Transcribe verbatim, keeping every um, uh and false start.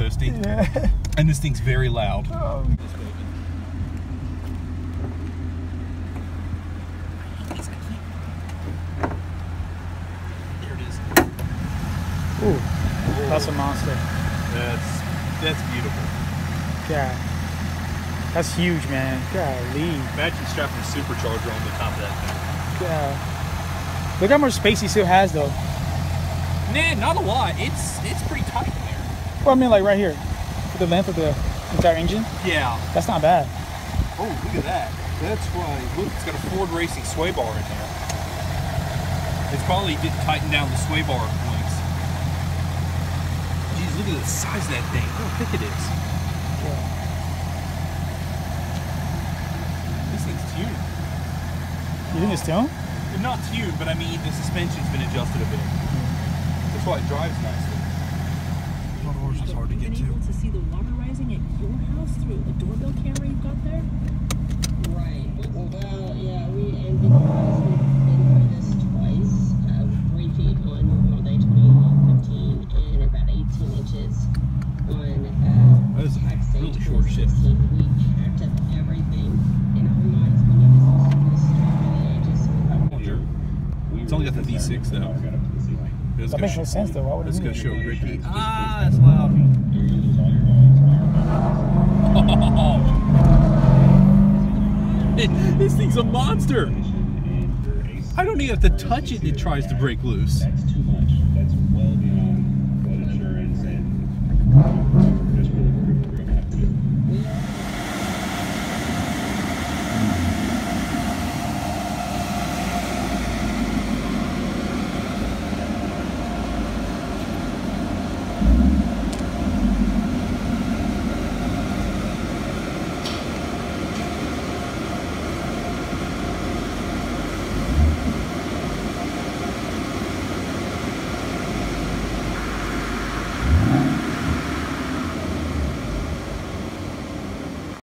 toasty. Yeah. And this thing's very loud. Oh. There it is. Ooh, that's a monster. That's that's beautiful. Yeah. That's huge, man. Golly. Imagine strapping a supercharger on the top of that thing. Yeah. Look how much space he still has, though. Nah, not a lot. It's it's pretty tight in there. Well, I mean, like right here, with the length of the entire engine. Yeah. That's not bad. Oh, look at that. That's why. Look, it's got a Ford Racing sway bar in there. It's probably didn't tighten down the sway bar links. Jeez, look at the size of that thing. Look how thick it is. Yeah. This thing's tuned. You think it's tuned? Not tuned, but I mean the suspension's been adjusted a bit. That's why it drives nicely. One horse is hard to get to. Been able to see the water rising at your house through a doorbell camera you've got there? Right. Well, yeah, we and because we've been through this twice, uh, three feet on Memorial Day twenty fifteen and about eighteen inches on uh, that is tax day really short shift. We packed up everything in our minds. We knew this was going to start the edges. So we Sure. It's only got the V six though. It's That makes no sense, though. Why would Let's it go need show it? Ricky. Ah, that's loud. Oh. This thing's a monster. I don't even have to touch it and it tries to break loose.